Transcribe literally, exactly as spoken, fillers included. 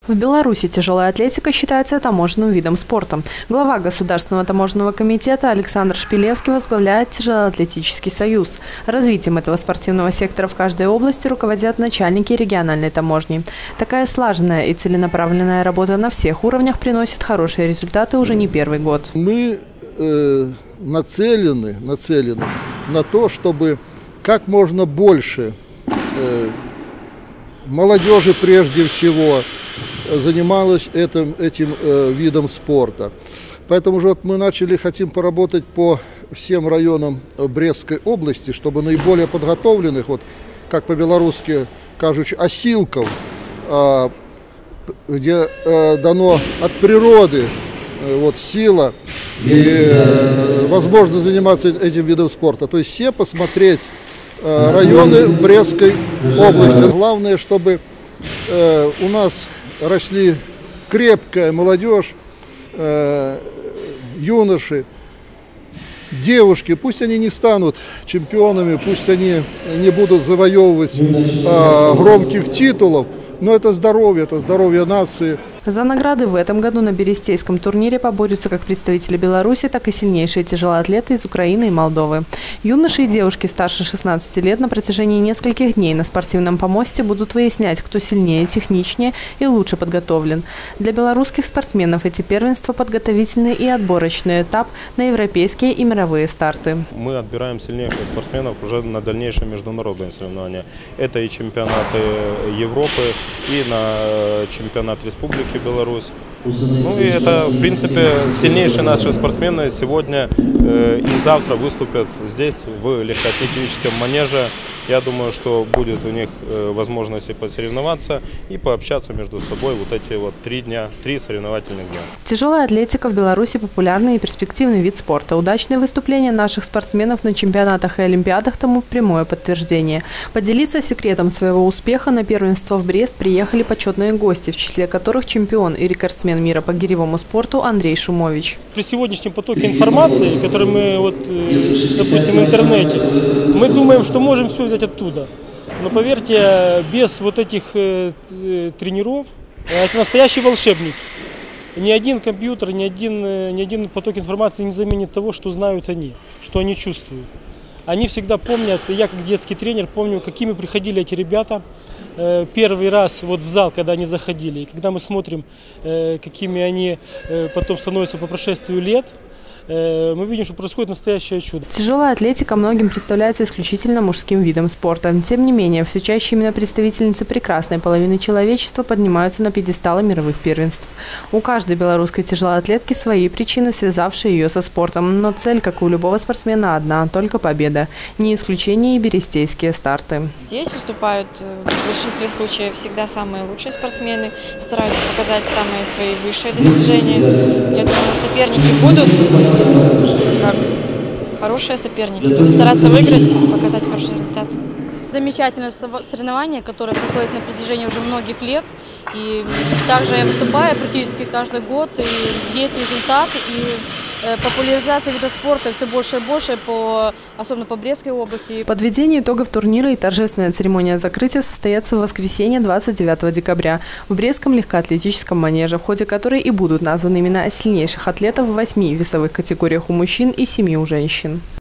В Беларуси тяжелая атлетика считается таможенным видом спорта. Глава Государственного таможенного комитета Александр Шпилевский возглавляет Тяжелоатлетический союз. Развитием этого спортивного сектора в каждой области руководят начальники региональной таможни. Такая слаженная и целенаправленная работа на всех уровнях приносит хорошие результаты уже не первый год. Мы э, нацелены, нацелены на то, чтобы как можно больше э, молодежи прежде всего занималась этим, этим э, видом спорта. Поэтому же вот мы начали, хотим поработать по всем районам Брестской области, чтобы наиболее подготовленных, вот как по-белорусски кажучи, осилков, э, где э, дано от природы э, вот, сила и э, возможность заниматься этим видом спорта. То есть все посмотреть э, районы Брестской области. Главное, чтобы э, у нас росли крепкая молодежь, э, юноши, девушки. Пусть они не станут чемпионами, пусть они не будут завоевывать э, громких титулов, но это здоровье, это здоровье нации. За награды в этом году на Берестейском турнире поборются как представители Беларуси, так и сильнейшие тяжелоатлеты из Украины и Молдовы. Юноши и девушки старше шестнадцати лет на протяжении нескольких дней на спортивном помосте будут выяснять, кто сильнее, техничнее и лучше подготовлен. Для белорусских спортсменов эти первенства – подготовительный и отборочный этап на европейские и мировые старты. Мы отбираем сильнейших спортсменов уже на дальнейшие международные соревнования. Это и чемпионаты Европы, и на чемпионат Республики Беларусь. Ну и это, в принципе, сильнейшие наши спортсмены сегодня э, и завтра выступят здесь, в легкоатлетическом манеже. Я думаю, что будет у них э, возможность посоревноваться и пообщаться между собой вот эти вот три дня, три соревновательных дня. Тяжелая атлетика в Беларуси – популярный и перспективный вид спорта. Удачные выступления наших спортсменов на чемпионатах и олимпиадах тому прямое подтверждение. Поделиться секретом своего успеха на первенство в Брест приехали почетные гости, в числе которых чемпион и рекордсмен мира по гиревому спорту Андрей Шумович. При сегодняшнем потоке информации, который мы, вот, допустим, в интернете, мы думаем, что можем все взять оттуда. Но поверьте, без вот этих э, тренеров, это настоящий волшебник. Ни один компьютер, ни один, ни один поток информации не заменит того, что знают они, что они чувствуют. Они всегда помнят, я как детский тренер помню, какими приходили эти ребята э, первый раз вот в зал, когда они заходили. И когда мы смотрим, э, какими они э, потом становятся по прошествию лет, мы видим, что происходит настоящее чудо. Тяжелая атлетика многим представляется исключительно мужским видом спорта. Тем не менее, все чаще именно представительницы прекрасной половины человечества поднимаются на пьедесталы мировых первенств. У каждой белорусской тяжелоатлетки свои причины, связавшие ее со спортом. Но цель, как у любого спортсмена, одна – только победа. Не исключение и берестейские старты. Здесь выступают в большинстве случаев всегда самые лучшие спортсмены, стараются показать самые свои высшие достижения. Я думаю, соперники будут как хорошие соперники. Буду стараться выиграть, показать хороший результат. Замечательное соревнование, которое проходит на протяжении уже многих лет. И также я выступаю практически каждый год. И есть результат. И популяризация вида спорта все больше и больше, по, особенно по Брестской области. Подведение итогов турнира и торжественная церемония закрытия состоятся в воскресенье двадцать девятого декабря в Брестском легкоатлетическом манеже, в ходе которой и будут названы имена сильнейших атлетов в восьми весовых категориях у мужчин и семи у женщин.